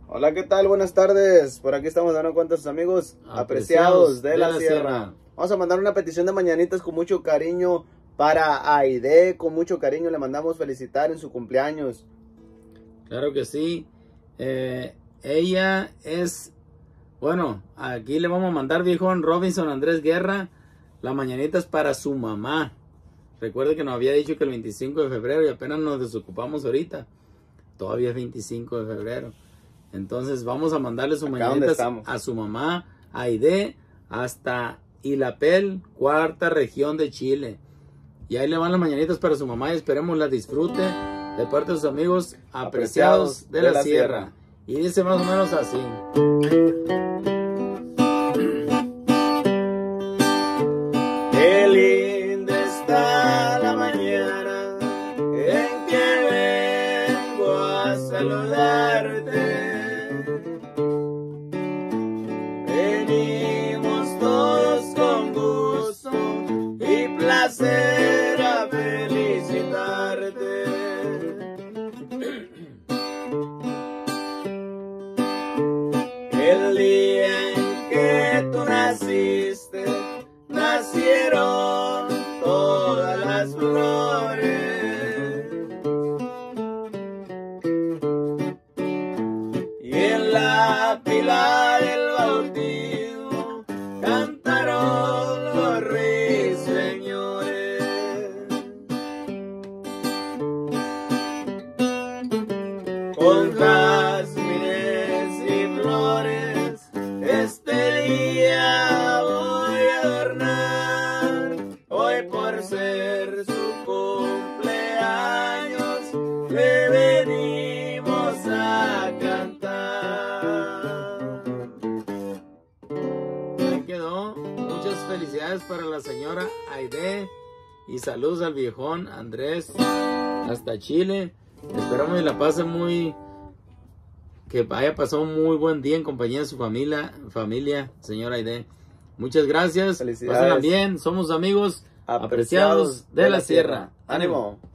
Hola, ¿qué tal? Buenas tardes. Por aquí estamos dando cuenta a sus amigos apreciados de la Sierra. Vamos a mandar una petición de mañanitas con mucho cariño para Aide. Con mucho cariño le mandamos felicitar en su cumpleaños. Claro que sí. Ella es... Bueno, aquí le vamos a mandar, viejón Robinson Andrés Guerra, las mañanitas para su mamá. Recuerde que nos había dicho que el 25 de febrero y apenas nos desocupamos ahorita. Todavía es 25 de febrero. Entonces vamos a mandarle sus mañanitas a su mamá, Aide, hasta Illapel, cuarta región de Chile. Y ahí le van las mañanitas para su mamá y esperemos la disfrute de parte de sus amigos apreciados de la Sierra. Y dice más o menos así. Qué linda está la mañana en que vengo a saludarte. Venimos todos con gusto y placer a felicitarte. El día en que tú naciste, nacieron todas las flores. Y en la pila del bautismo cantaron los ruiseñores. Con jazmines y flores este día voy a adornar. Hoy por ser su cumpleaños le venimos a cantar. Ahí quedó. Muchas felicidades para la señora Aide y saludos al viejón Andrés hasta Chile. Esperamos que la pase que haya pasado un muy buen día en compañía de su familia, señora Aide. Muchas gracias. Felicidades. Pásenla bien. Somos amigos apreciados de la Sierra. ¡Ánimo!